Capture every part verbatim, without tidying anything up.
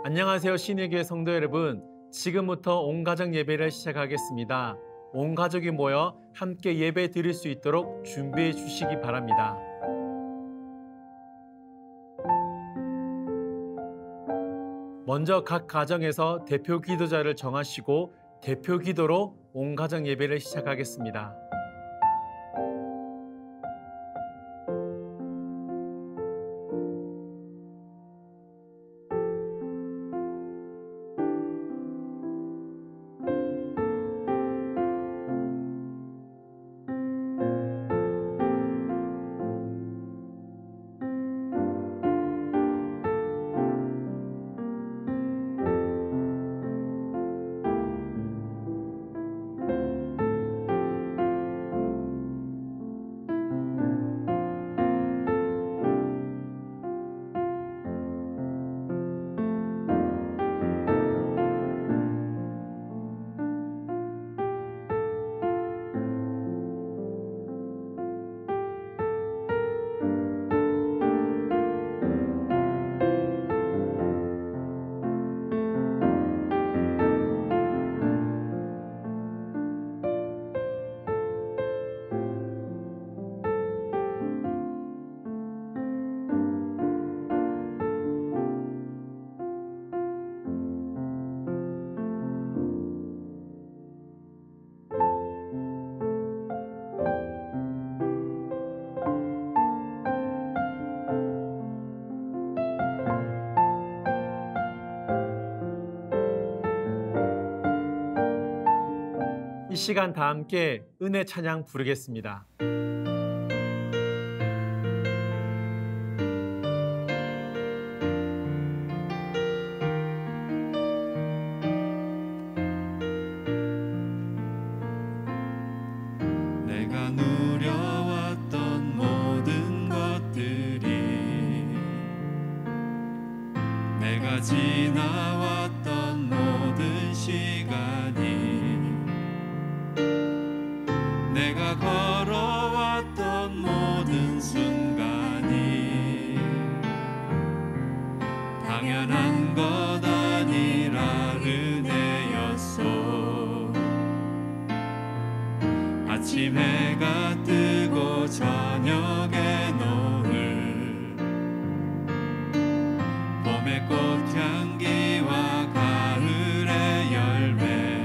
안녕하세요, 신의교회 성도 여러분. 지금부터 온가족 예배를 시작하겠습니다. 온 가족이 모여 함께 예배 드릴 수 있도록 준비해 주시기 바랍니다. 먼저 각 가정에서 대표 기도자를 정하시고 대표 기도로 온 가족 예배를 시작하겠습니다. 이 시간 다 함께 은혜 찬양 부르겠습니다. 내가 누려왔던 모든 것들이 내가 지나왔던 모든 시간이 내가 걸어왔던 모든 순간이 당연한 것 아니라 은혜였소. 아침 해가 뜨고 저녁에 노을, 봄의 꽃향기와 가을의 열매,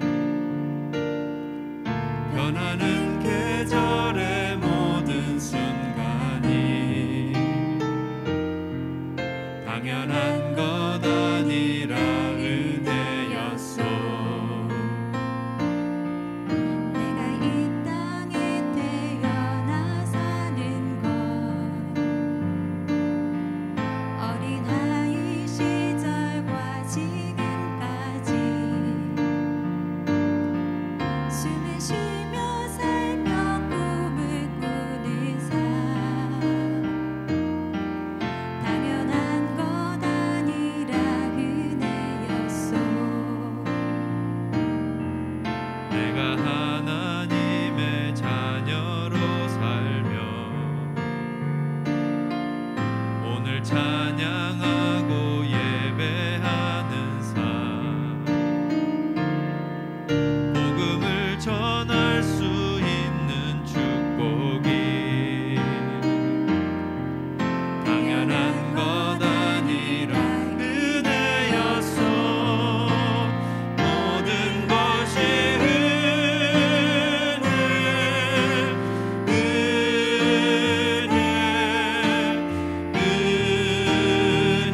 변하는 계절의 모든 순간이 당연한 것 아니라 은혜였소. 내가 이 땅에 태어나 사는 것, 어린아이 시절과 지금까지 숨을 쉬며 살며 꿈을 꾸는 삶, 당연한 것 아니라 은혜였소. 내가 하나님의 자녀로 살며 오늘 찬양하고 예배하는 삶, 복음을 전할 수 있는 축복이 당연한 것 아니라 은혜였소. 모든 것이 은혜, 은혜, 은혜,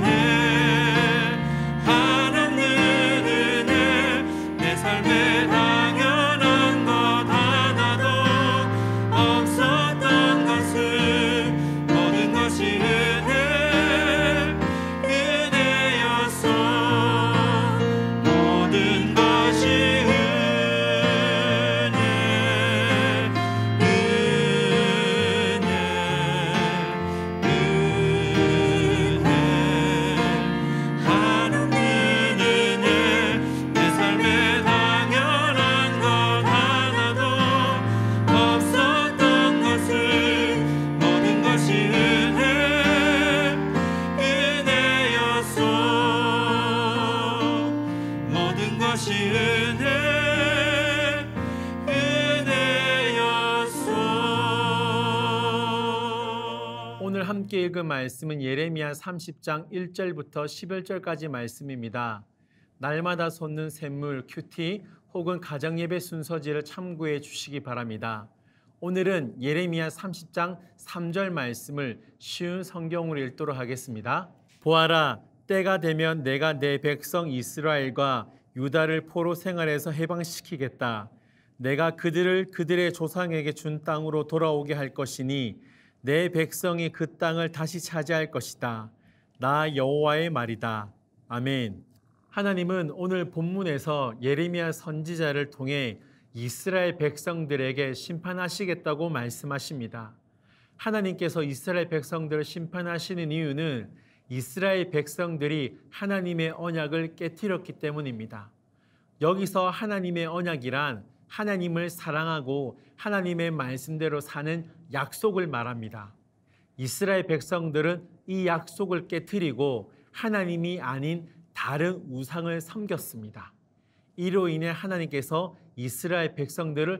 오늘 함께 읽은 말씀은 예레미야 삼십 장 일 절부터 십일 절까지 말씀입니다. 날마다 솟는 샘물 큐티 혹은 가정예배 순서지를 참고해 주시기 바랍니다. 오늘은 예레미야 삼십 장 삼 절 말씀을 쉬운 성경으로 읽도록 하겠습니다. 보아라, 때가 되면 내가 내 백성 이스라엘과 유다를 포로 생활에서 해방시키겠다. 내가 그들을 그들의 조상에게 준 땅으로 돌아오게 할 것이니 내 백성이 그 땅을 다시 차지할 것이다. 나 여호와의 말이다. 아멘. 하나님은 오늘 본문에서 예레미야 선지자를 통해 이스라엘 백성들에게 심판하시겠다고 말씀하십니다. 하나님께서 이스라엘 백성들을 심판하시는 이유는 이스라엘 백성들이 하나님의 언약을 깨뜨렸기 때문입니다. 여기서 하나님의 언약이란 하나님을 사랑하고 하나님의 말씀대로 사는 약속을 말합니다. 이스라엘 백성들은 이 약속을 깨뜨리고 하나님이 아닌 다른 우상을 섬겼습니다. 이로 인해 하나님께서 이스라엘 백성들을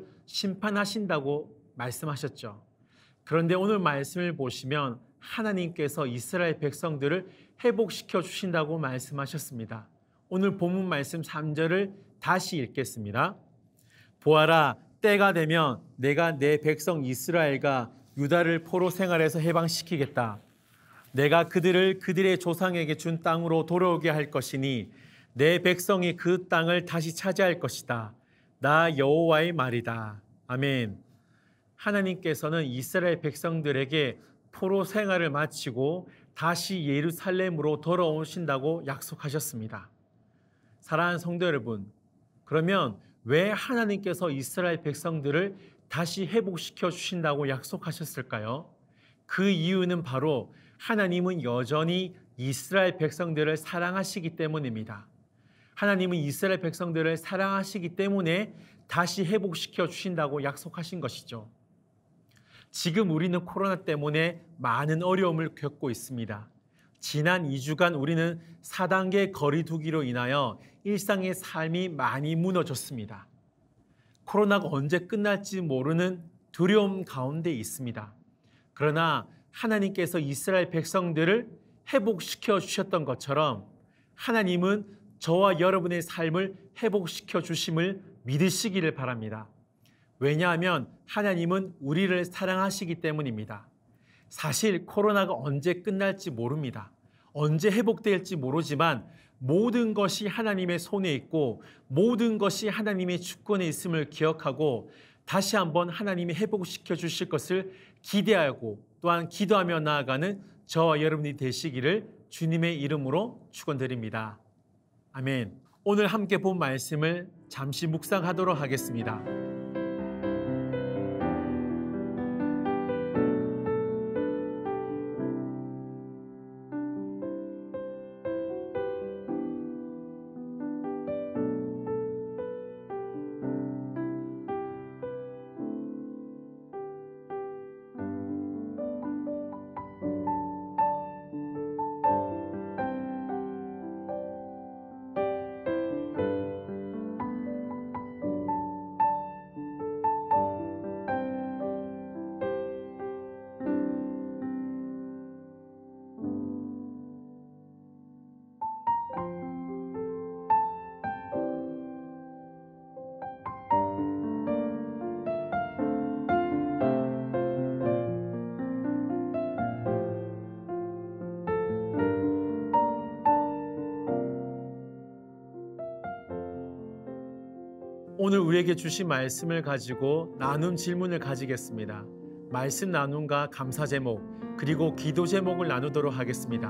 심판하신다고 말씀하셨죠. 그런데 오늘 말씀을 보시면 하나님께서 이스라엘 백성들을 회복시켜 주신다고 말씀하셨습니다. 오늘 본문 말씀 삼 절을 다시 읽겠습니다. 보아라, 때가 되면 내가 내 백성 이스라엘과 유다를 포로 생활에서 해방시키겠다. 내가 그들을 그들의 조상에게 준 땅으로 돌아오게 할 것이니 내 백성이 그 땅을 다시 차지할 것이다. 나 여호와의 말이다. 아멘. 하나님께서는 이스라엘 백성들에게 포로 생활을 마치고 다시 예루살렘으로 돌아오신다고 약속하셨습니다. 사랑하는 성도 여러분, 그러면 왜 하나님께서 이스라엘 백성들을 다시 회복시켜 주신다고 약속하셨을까요? 그 이유는 바로 하나님은 여전히 이스라엘 백성들을 사랑하시기 때문입니다. 하나님은 이스라엘 백성들을 사랑하시기 때문에 다시 회복시켜 주신다고 약속하신 것이죠. 지금 우리는 코로나 때문에 많은 어려움을 겪고 있습니다. 지난 이 주간 우리는 사 단계 거리 두기로 인하여 일상의 삶이 많이 무너졌습니다. 코로나가 언제 끝날지 모르는 두려움 가운데 있습니다. 그러나 하나님께서 이스라엘 백성들을 회복시켜 주셨던 것처럼 하나님은 저와 여러분의 삶을 회복시켜 주심을 믿으시기를 바랍니다. 왜냐하면 하나님은 우리를 사랑하시기 때문입니다. 사실 코로나가 언제 끝날지 모릅니다. 언제 회복될지 모르지만 모든 것이 하나님의 손에 있고 모든 것이 하나님의 주권에 있음을 기억하고 다시 한번 하나님이 회복시켜 주실 것을 기대하고 또한 기도하며 나아가는 저와 여러분이 되시기를 주님의 이름으로 축원드립니다. 아멘. 오늘 함께 본 말씀을 잠시 묵상하도록 하겠습니다. 오늘 우리에게 주신 말씀을 가지고 나눔 질문을 가지겠습니다. 말씀 나눔과 감사 제목 그리고 기도 제목을 나누도록 하겠습니다.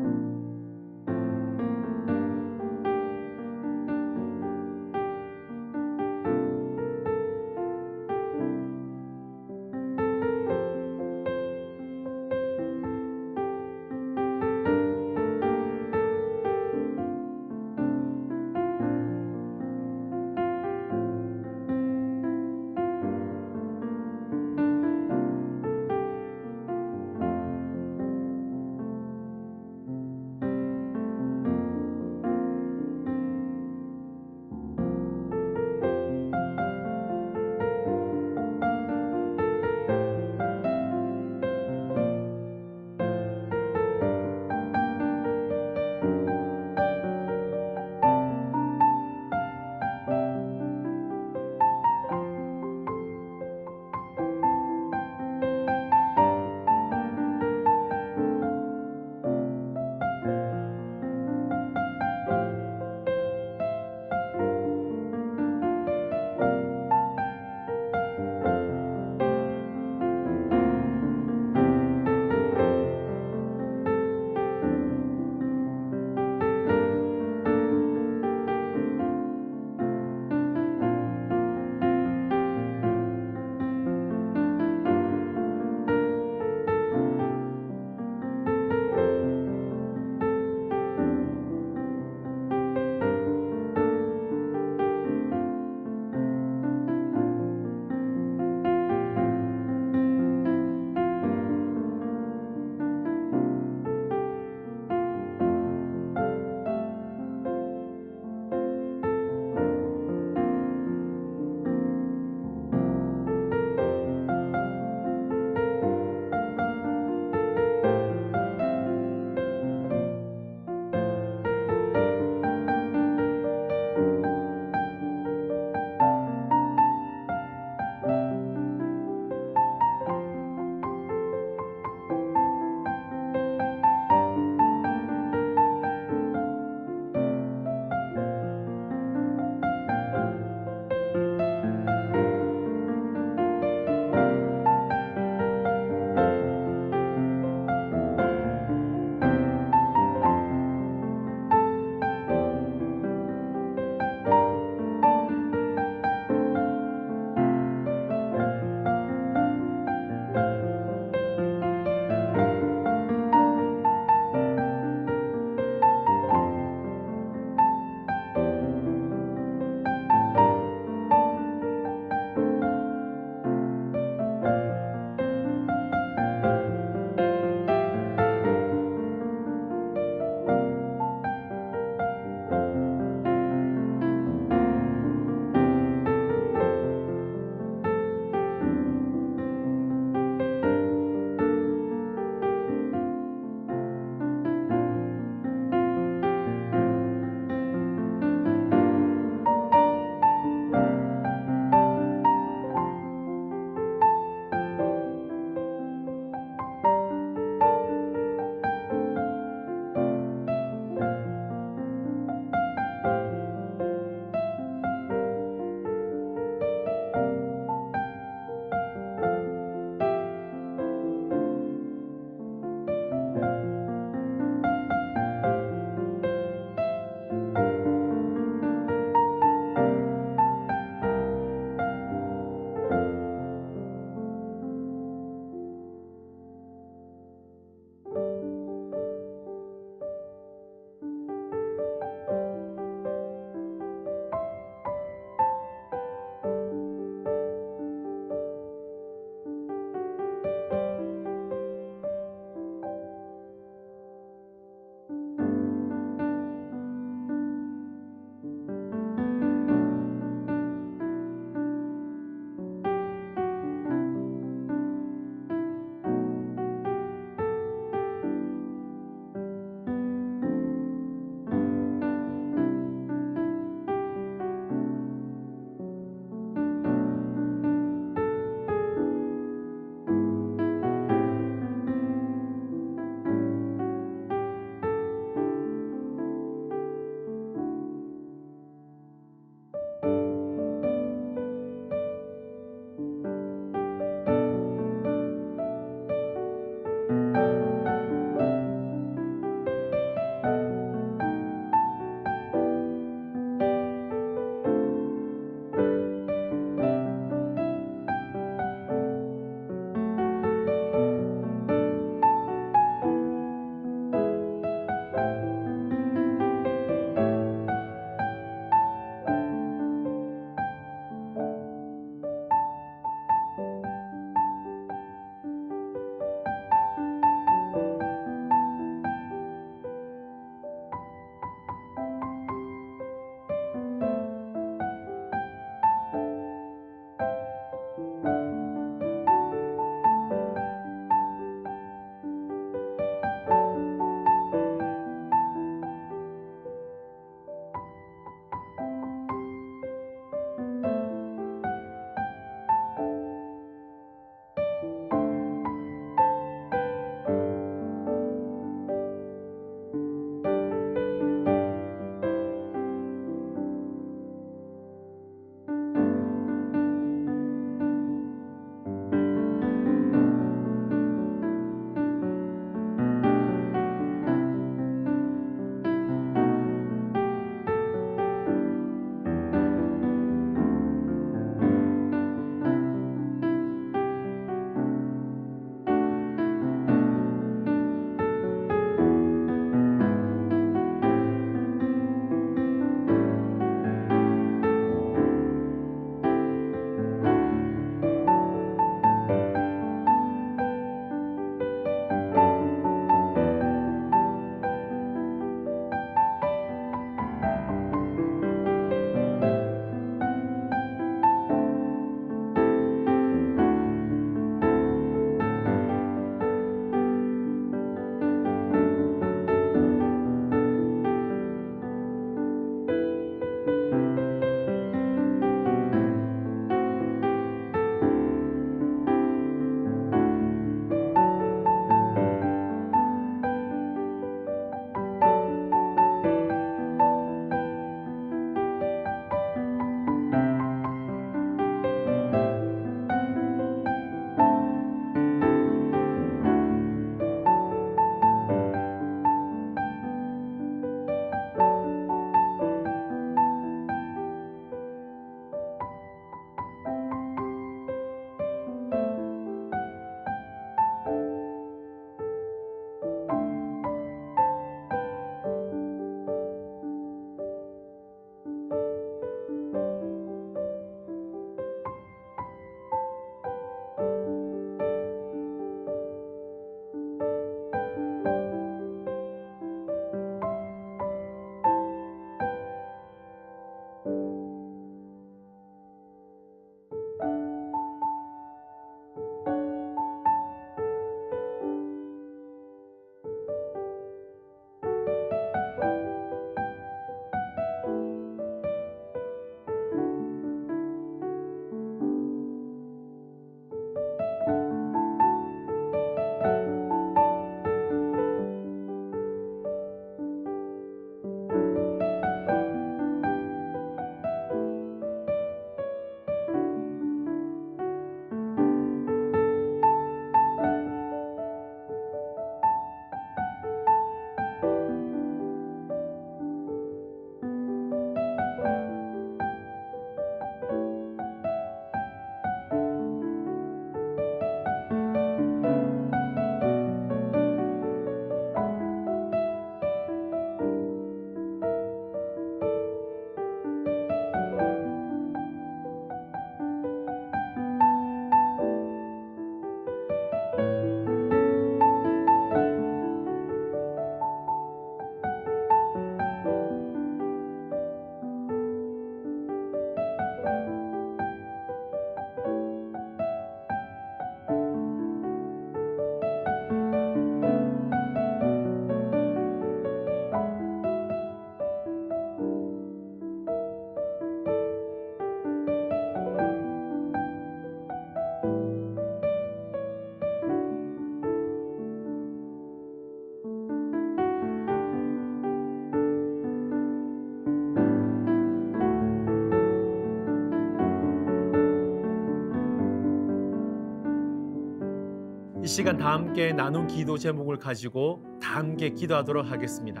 이 시간 다 함께 나눈 기도 제목을 가지고 다 함께 기도하도록 하겠습니다.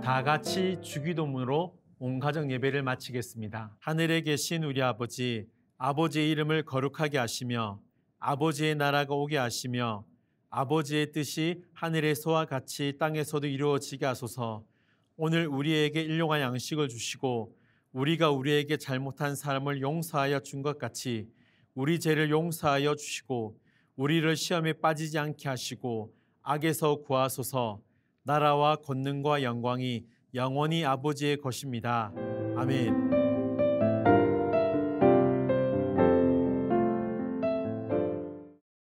다 같이 주기도문으로 온 가정 예배를 마치겠습니다. 하늘에 계신 우리 아버지, 아버지의 이름을 거룩하게 하시며 아버지의 나라가 오게 하시며 아버지의 뜻이 하늘에서와 같이 땅에서도 이루어지게 하소서. 오늘 우리에게 일용할 양식을 주시고 우리가 우리에게 잘못한 사람을 용서하여 준 것 같이 우리 죄를 용서하여 주시고 우리를 시험에 빠지지 않게 하시고 악에서 구하소서. 나라와 권능과 영광이 영원히 아버지의 것입니다. 아멘.